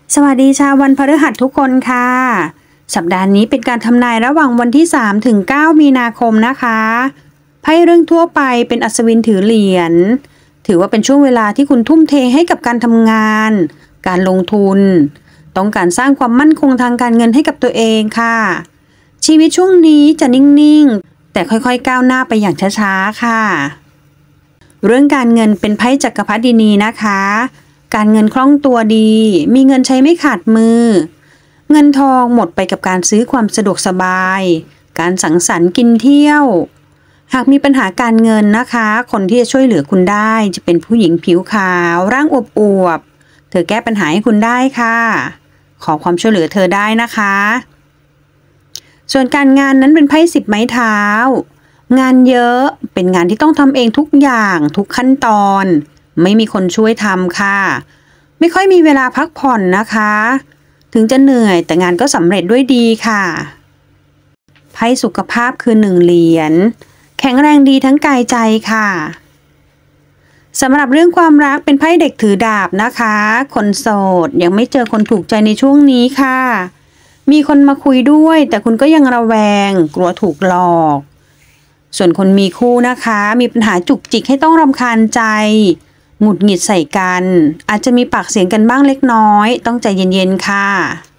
สวัสดีชาววันพฤหัสทุกคนค่ะสัปดาห์นี้เป็นการทำนายระหว่างวันที่3ถึง9มีนาคมนะคะไพ่เรื่องทั่วไปเป็นอัศวินถือเหรียญถือว่าเป็นช่วงเวลาที่คุณทุ่มเทให้กับการทำงานการลงทุนต้องการสร้างความมั่นคงทางการเงินให้กับตัวเองค่ะชีวิตช่วงนี้จะนิ่งๆแต่ค่อยๆก้าวหน้าไปอย่างช้าๆค่ะเรื่องการเงินเป็นไพ่จักรพรรดินีนะคะการเงินคล่องตัวดีมีเงินใช้ไม่ขาดมือเงินทองหมดไปกับการซื้อความสะดวกสบายการสังสรรค์กินเที่ยวหากมีปัญหาการเงินนะคะคนที่จะช่วยเหลือคุณได้จะเป็นผู้หญิงผิวขาวร่างอวบๆเธอแก้ปัญหาให้คุณได้ค่ะขอความช่วยเหลือเธอได้นะคะส่วนการงานนั้นเป็นไพ่10ไม้เท้างานเยอะเป็นงานที่ต้องทำเองทุกอย่างทุกขั้นตอนไม่มีคนช่วยทำค่ะไม่ค่อยมีเวลาพักผ่อนนะคะถึงจะเหนื่อยแต่งานก็สำเร็จด้วยดีค่ะไพ่สุขภาพคือ1เหรียญแข็งแรงดีทั้งกายใจค่ะสำหรับเรื่องความรักเป็นไพ่เด็กถือดาบนะคะคนโสดยังไม่เจอคนถูกใจในช่วงนี้ค่ะมีคนมาคุยด้วยแต่คุณก็ยังระแวงกลัวถูกหลอกส่วนคนมีคู่นะคะมีปัญหาจุกจิกให้ต้องรำคาญใจหงุดหงิดใส่กันอาจจะมีปากเสียงกันบ้างเล็กน้อยต้องใจเย็นๆค่ะ